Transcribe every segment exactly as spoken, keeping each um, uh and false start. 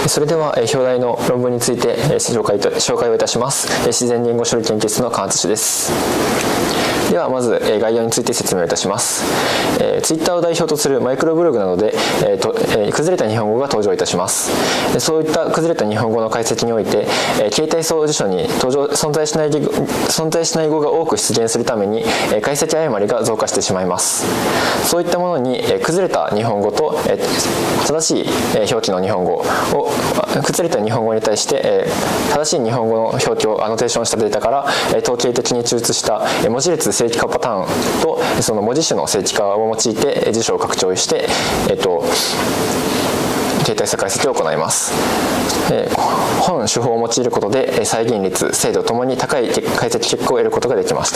それでは表題の論文について紹介と紹介をいたします。自然言語処理研究室の川津氏です。ではまず概要について説明いたします。ツイッターを代表とするマイクロブログなどで、えーとえー、崩れた日本語が登場いたします。そういった崩れた日本語の解析において、えー、形態層辞書に登場存在しない存在しない語が多く出現するために、えー、解析誤りが増加してしまいます。そういったものに、えー、崩れた日本語と、えー、正しい、えー、表記の日本語を崩れた日本語に対して、えー、正しい日本語の表記をアノテーションしたデータから、えー、統計的に抽出した、えー、文字列正規化パターンとその文字種の正規化を用いて辞書を拡張して、えー、と形態差解析を行います。えー、本手法を用いることで再現率、精度ともに高い解析結果を得ることができました。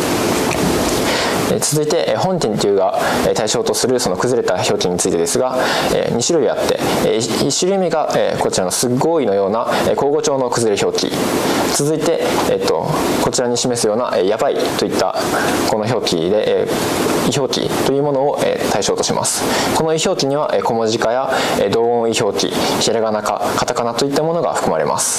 続いて本研究が対象とするその崩れた表記についてですが、に種類あって、いち種類目がこちらのすごいのような口語調の崩れ表記、続いて、えっと、こちらに示すようなやばいといったこの表記で異表記というものを対象とします。この異表記には小文字化や同音異表記、ひらがなかカタカナといったものが含まれます。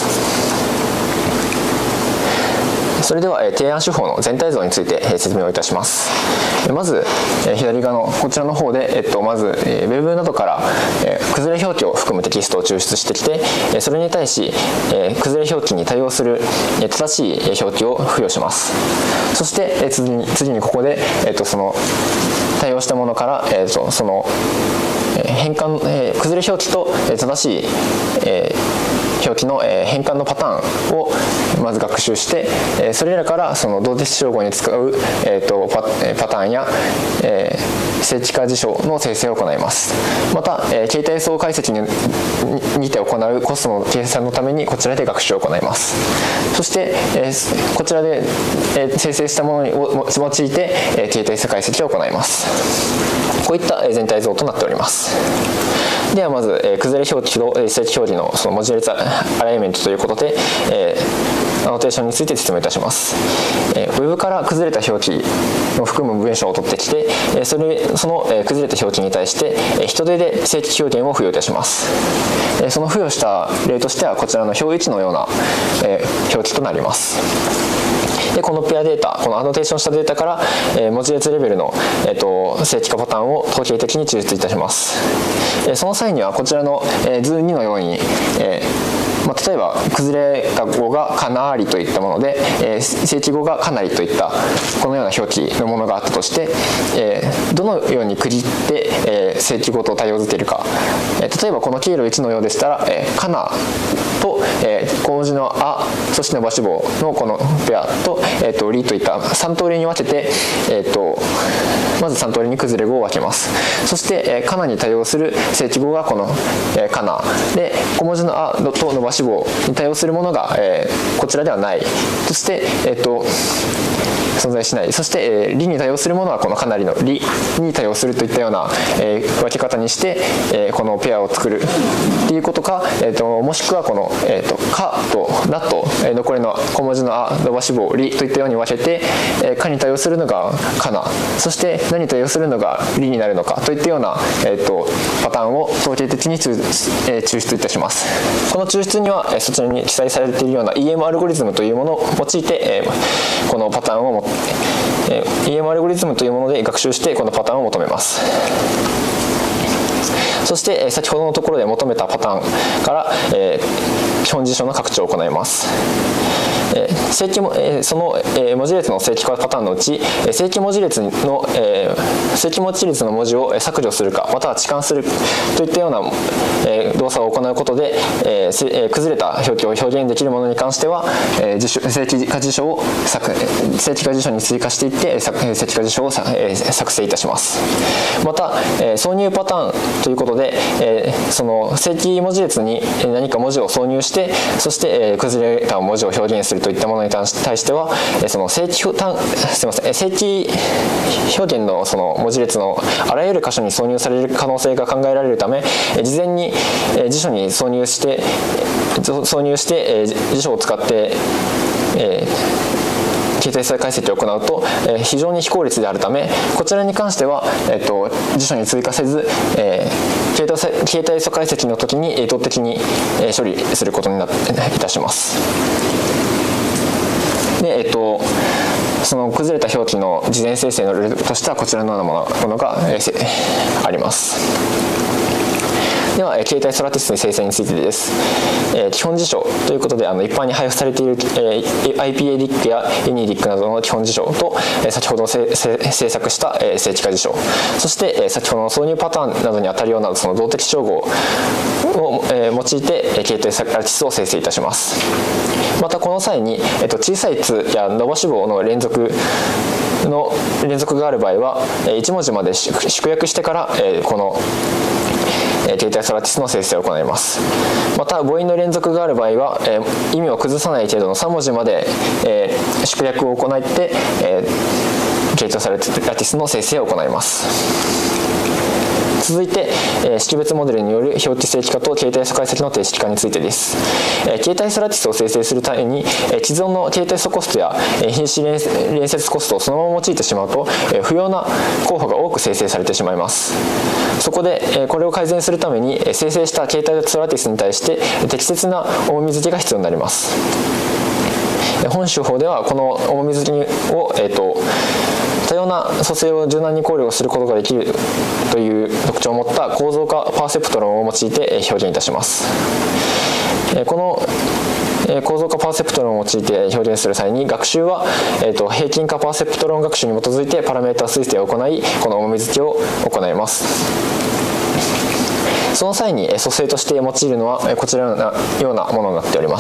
それでは提案手法の全体像について説明をいたします。まず左側のこちらの方で、えっと、まずウェブなどから崩れ表記を含むテキストを抽出してきて、それに対し崩れ表記に対応する正しい表記を付与します。そして次に、次にここで、えっと、その対応したものから、えっと、その変換、えー、崩れ表記と正しい、えー、表記の、えー、変換のパターンをまず学習して、えー、それらからその同定称号に使う、えー、と パ, パターンや、えー、正規化辞書の生成を行います。また、えー、形態層解析 に, にて行うコストの計算のためにこちらで学習を行います。そして、えー、こちらで、えー、生成したものを用いて、えー、形態差解析を行います。こういった全体像となっております。ではまず、えー、崩れ表記と正規表示のその文字列アライメントということで、えー、アノテーションについて説明いたします。えー、ウェブから崩れた表記を含む文章を取ってきて、えー、それその、えー、崩れた表記に対して、えー、人手で正規表現を付与いたします。えー、その付与した例としてはこちらの表いちのような、えー、表記となります。でこのペアデータ、このアノテーションしたデータから、えー、文字列レベルの、えー、と正規化パターンを統計的に抽出いたします。えー、その際にはこちらの、えー、図にのように、えーまあ、例えば崩れた語がかなりといったもので、えー、正規語がかなりといったこのような表記のものがあったとして、えー、どのように区切って、えー、正規語と対応づけるか、えー、例えばこの経路いちのようでしたら、えー、かなと、えー、小文字のあ、そして伸ばし棒のこのペアと、えー、とりといったさん通りに分けて、えー、とまずさん通りに崩れ語を分けます。そして、えー、かなに対応する正規語がこの、えー、かなで、小文字のあと伸ばし棒に対応するものが、えー、こちらではない。そして、えー、と存在しない。そして、えー、りに対応するものはこのかなりのりに対応するといったような、えー、分け方にして、えー、このペアを作るっていうことか、えー、ともしくはこの、えー、とかとなと、えー、残りの小文字のあ、伸ばし棒、りといったように分けて、えー、かに対応するのがかな、そしてなに対応するのがりになるのかといったような、えー、とパターンを統計的に抽、えー、抽出いたします。この抽出には、えー、そちらに記載されているような イーエム アルゴリズムというものを用いて、えー、このパターンをもえー、イーエム アルゴリズムというもので学習してこのパターンを求めます。そして、えー、先ほどのところで求めたパターンから、えー、基本辞書の拡張を行います。えー正規もえー、その、えー、文字列の正規化パターンのうち、えー、正規文字列の、えー、正規文字列の文字を削除するかまたは置換するといったような、えー、動作を行うことで、えーえー、崩れた表記を表現できるものに関しては、えー、辞書正規化辞書を作正規化辞書に追加していって正規化辞書をさ、えー、作成いたします。また、えー、挿入パターンということで、えー、その正規文字列に何か文字を挿入してそして、えー、崩れた文字を表現するといったものに対しては、その正規すみません正規表現のその文字列のあらゆる箇所に挿入される可能性が考えられるため、事前に辞書に挿入して挿入して辞書を使って、えー形態差解析を行うと、えー、非常に非効率であるため、こちらに関しては、えー、と辞書に追加せず、えー、形態形態差解析の時に意図的に、えー、処理することになっていたします。で、えー、とその崩れた表記の事前生成のルールとしてはこちらのようなものが、えー、あります。では、形態ソラティスの生成についてです。えー、基本辞書ということで、あの一般に配布されている、えー、アイピーエーディック や ユニディック などの基本辞書と、えー、先ほど制作した、えー、正規化辞書、そして、えー、先ほどの挿入パターンなどに当たるようなその動的照合を、えー、用いて、形態ソラティスを生成いたします。またこの際に、えー、と小さい図や伸ばし棒の連続の連続がある場合は、えー、いち文字まで縮約してから、えー、この形態ソラティスの生成を行います。また母音の連続がある場合は、えー、意味を崩さない程度のさん文字まで、えー、縮約を行って、えー、形態ソラティスの生成を行います。続いて、えー、識別モデルによる表記正規化と形態素解析の定式化についてです。えー、形態ソラティスを生成するために、えー、既存の形態素コストや、えー、品詞連接コストをそのまま用いてしまうと、えー、不要な候補が多く生成されてしまいます。そこで、えー、これを改善するために、えー、生成した形態ソラティスに対して適切な重み付けが必要になります。本手法ではこの重み付けを、えーと多様な組成を柔軟に考慮することができるという特徴を持った構造化パーセプト論を用いて表現いたします。この構造化パーセプト論を用いて表現する際に、学習は、えー、と平均化パーセプト論学習に基づいてパラメータ推定を行い、この重み付けを行います。その際に組成として用いるのはこちらのようなものになっております。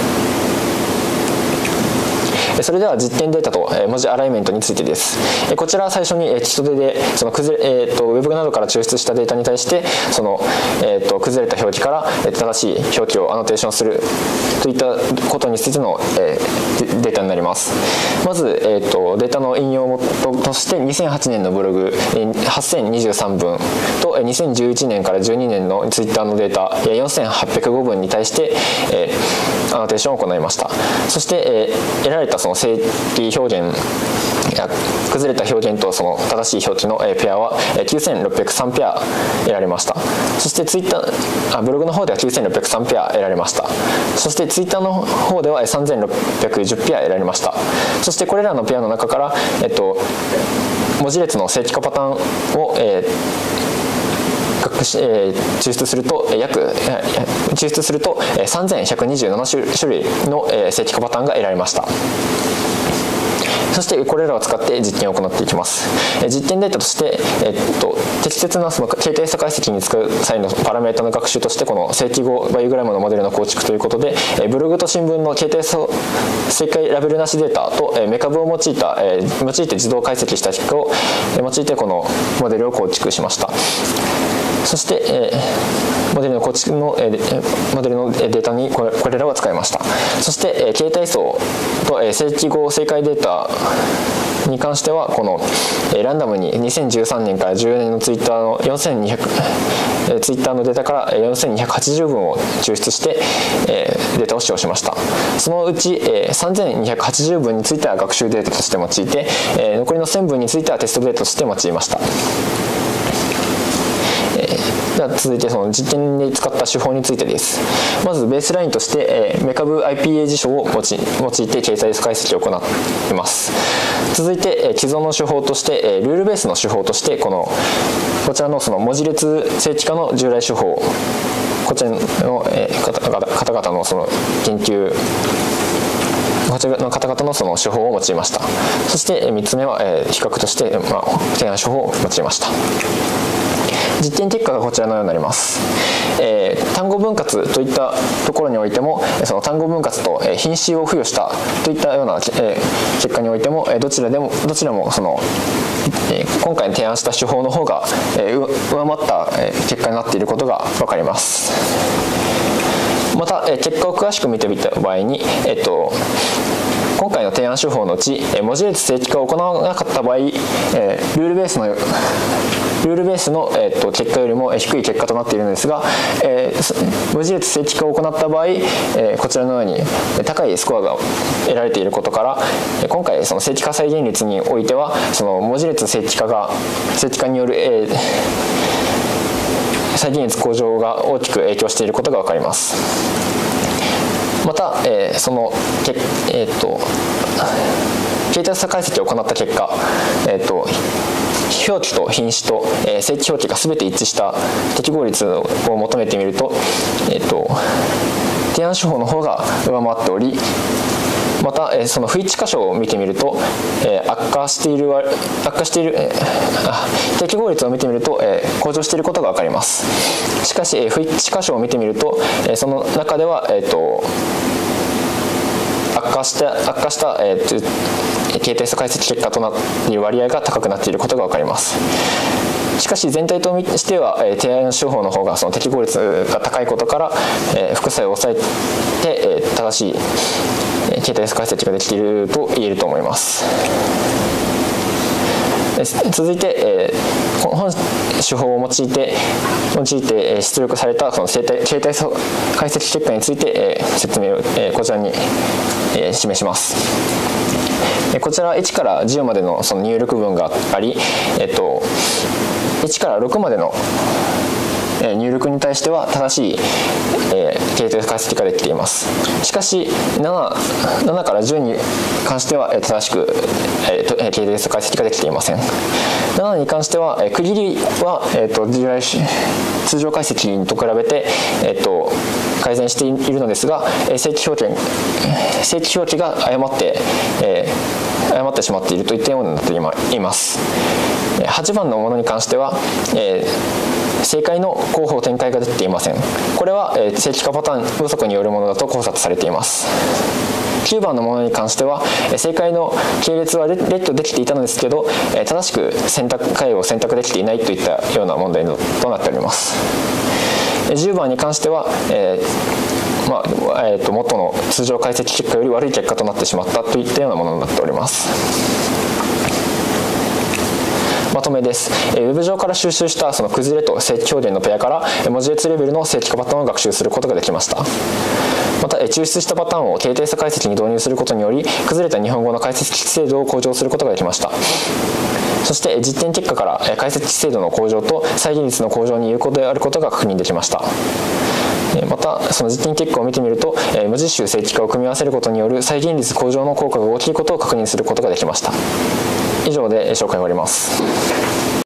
それでは実験データと文字アライメントについてです。こちらは最初に人手でその崩れ、えー、とウェブなどから抽出したデータに対してその、えー、と崩れた表記から正しい表記をアノテーションするといったことについての、えー、データになります。まず、えー、とデータの引用元としてにせんはちねんのブログはっせんにじゅうさんぶんとにせんじゅういちねんからじゅうにねんのツイッターのデータよんせんはっぴゃくごぶんに対して、えー、アノテーションを行いました。そして、えー、得られたその正規表現や崩れた表現とその正しい表記のペアはきゅうせんろっぴゃくさんペア得られました。そしてツイッターあブログの方ではきゅうせんろっぴゃくさんペア得られました。そしてツイッターの方ではさんぜんろっぴゃくじゅうペア得られました。そしてこれらのペアの中から、えっと、文字列の正規化パターンを、えーえー、抽出すると約抽出するとさんぜんひゃくにじゅうなな種類の正規化パターンが得られました。そしてこれらを使って実験を行っていきます。実験データとして、えっと、適切なその形態差解析に使う際のパラメータの学習としてこの正規語バイオグラムのモデルの構築ということで、ブログと新聞の形態差正解ラベルなしデータとメカブを用いた用いて自動解析した結果を用いてこのモデルを構築しました。そして、えー、モデルの構築の、えー、モデルのデータにこれ、これらを使いました。そして、えー、形態層と、えー、正規語正解データに関してはこの、えー、ランダムににせんじゅうさんねんからじゅうよねんのツイッターのよんせんにひゃく、えー、ツイッターのデータからよんせんにひゃくはちじゅうぶんを抽出して、えー、データを使用しました。そのうち、えー、さんぜんにひゃくはちじゅうぶんについては学習データとして用いて、えー、残りのせんぶんについてはテストデータとして用いました。では続いてその実験で使った手法についてです。まずベースラインとして、えー、メカブ アイピーエー 辞書を用い用いて形態解析を行います。続いて、えー、既存の手法として、えー、ルールベースの手法としてこのこちらのその文字列正規化の従来手法こちらの、えー、方々方々のその研究こちらの方々のその手法を用いました。そしてみっつめは、えー、比較として、まあ、提案手法を用いました。実験結果がこちらのようになります。えー、単語分割といったところにおいてもその単語分割と品詞を付与したといったような、えー、結果においてもどちらでもどちらもその、えー、今回提案した手法の方が、えー、上回った、えー、結果になっていることが分かります。また、えー、結果を詳しく見てみた場合に、えーと今回の提案手法のうち文字列正規化を行わなかった場合、えー、ルールベースのルルールベースの、えー、と結果よりも低い結果となっているのですが、えー、文字列正規化を行った場合、えー、こちらのように高いスコアが得られていることから、今回その正規化再現率においてはその文字列正規化が正規化による、えー、再現率向上が大きく影響していることが分かります。また、えー、そのけ、えー、と形態差解析を行った結果、えー、と表記と品詞と、えー、正規表記が全て一致した適合率を求めてみると、えー、と提案手法の方が上回っており、また、えー、その不一致箇所を見てみると、えー、悪化している悪化している、えー、適合率を見てみると、えー、向上していることが分かります。しかし、えー、不一致箇所を見てみると、えー、その中では、えー、と悪化した悪化した、えー、形態差解析結果となっている割合が高くなっていることが分かります。しかし全体としては、えー、提案手法の方がその適合率が高いことから、えー、副作用を抑えて、えー、正しい形態差解析ができていると言えると思います。続いて、えー、本手法を用いて用いて出力されたその形態差解析結果について、えー、説明を、えー、こちらに、えー、示します。こちらいちからじゅうまでのその入力文があり、えっと、いちからろくまでの入力に対しては正しい、えー、形態解析ができています。しかし 7, 7からじゅうに関しては正しく、えー、形態解析ができていません。ななに関しては、えー、区切りは、えー、と従来通常解析と比べて、えー、と改善しているのですが、正規表記正規表記が誤って、えー、誤ってしまっているといったようになっています。はちばんのものに関しては、えー正解の候補展開ができていません。これは、えー、正規化パターン不足によるものだと考察されています。きゅうばんのものに関しては、えー、正解の系列は列挙できていたのですけど、えー、正しく選択回を選択できていないといったような問題となっております。じゅうばんに関しては、えーまあえー、と元の通常解析結果より悪い結果となってしまったといったようなものになっております。まとめです。ウェブ上から収集したその崩れと正規表現のペアから文字列レベルの正規化パターンを学習することができました。また抽出したパターンを形態差解析に導入することにより崩れた日本語の解析精度を向上することができました。そして実験結果から解析精度の向上と再現率の向上に有効であることが確認できました。またその実験結果を見てみると無実習正規化を組み合わせることによる再現率向上の効果が大きいことを確認することができました。以上で紹介を終わります。